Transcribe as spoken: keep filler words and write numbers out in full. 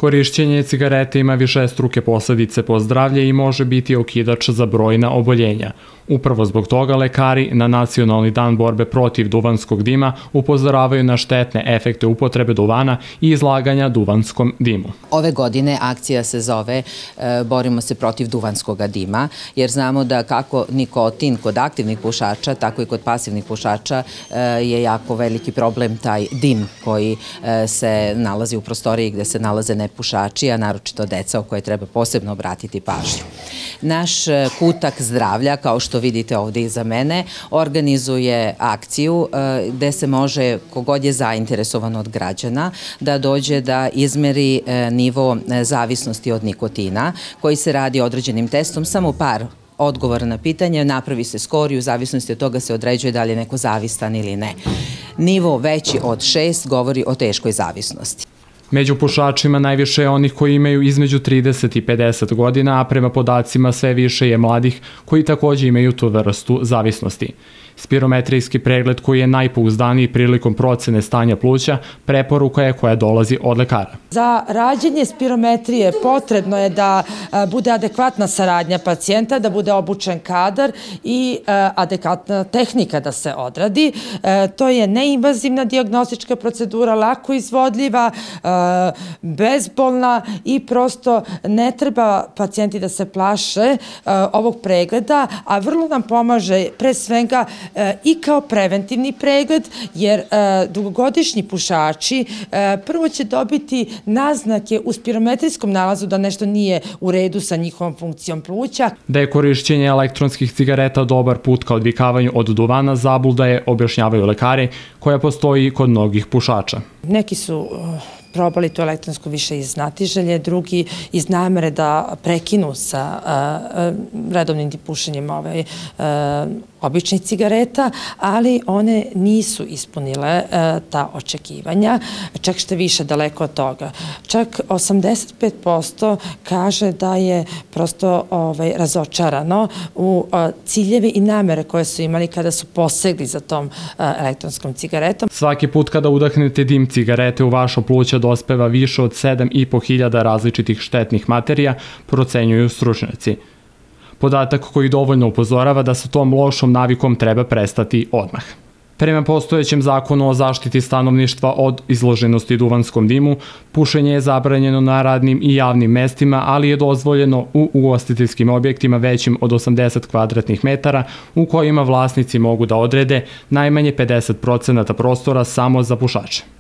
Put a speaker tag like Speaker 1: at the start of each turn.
Speaker 1: Korišćenje cigarete ima višestruke posledice po zdravlje i može biti okidač za brojna oboljenja. Upravo zbog toga lekari na Nacionalni dan borbe protiv duvanskog dima upozoravaju na štetne efekte upotrebe duvana i izlaganja duvanskom dimu.
Speaker 2: Ove godine akcija se zove Borimo se protiv duvanskog dima, jer znamo da kako nikotin kod aktivnih pušača, tako i kod pasivnih pušača je jako veliki problem taj dim koji se nalazi u prostoriji gde se nalaze nepušači, a naročito deca o koje treba posebno obratiti pažnju. Naš kutak zdravlja, kao što vidite ovde iza mene, organizuje akciju gde se može, kogod je zainteresovan od građana, da dođe da izmeri nivo zavisnosti od nikotina, koji se radi određenim testom, samo par odgovora na pitanje, napravi se skor i u zavisnosti od toga se određuje da li je neko zavistan ili ne. Nivo veći od šest govori o teškoj zavisnosti.
Speaker 1: Među pušačima najviše je onih koji imaju između trideset i pedeset godina, a prema podacima sve više je mladih koji takođe imaju tu vrstu zavisnosti. Spirometrijski pregled, koji je najpouzdaniji prilikom procene stanja pluća, preporuka je koja dolazi od lekara.
Speaker 3: Za rađenje spirometrije potrebno je da bude adekvatna saradnja pacijenta, da bude obučen kadar i adekvatna tehnika da se odradi. To je neinvazivna dijagnostička procedura, lako izvodljiva, bezbolna i prosto ne treba pacijenti da se plaše ovog pregleda, a vrlo nam pomaže pre svega i kao preventivni pregled, jer dugogodišnji pušači prvo će dobiti naznake u spirometrijskom nalazu da nešto nije u redu sa njihovom funkcijom pluća.
Speaker 1: Da je korišćenje elektronskih cigareta dobar put ka odvikavanju od duvana, zabluda je, objašnjavaju lekari, koja postoji kod mnogih pušača.
Speaker 3: Neki su probali tu elektronsku više iz znatiželje, drugi iz namere da prekinu sa redovnim pušenjem običnih cigareta, ali one nisu ispunile ta očekivanja, čak što više daleko od toga. Čak osamdeset pet posto kaže da je prosto razočarano u ciljeve i namere koje su imali kada su posegli za tom elektronskom cigaretom.
Speaker 1: Svaki put kada udahnete dim cigarete u vašo pluća dospeva više od sedam i po hiljada različitih štetnih materija, procenjuju stručnjaci. Podatak koji dovoljno upozorava da sa tom lošom navikom treba prestati odmah. Prema postojećem zakonu o zaštiti stanovništva od izloženosti duvanskom dimu, pušenje je zabranjeno na radnim i javnim mestima, ali je dozvoljeno u ugostiteljskim objektima većim od osamdeset kvadratnih metara, u kojima vlasnici mogu da odrede najmanje pedeset procenata prostora samo za pušače.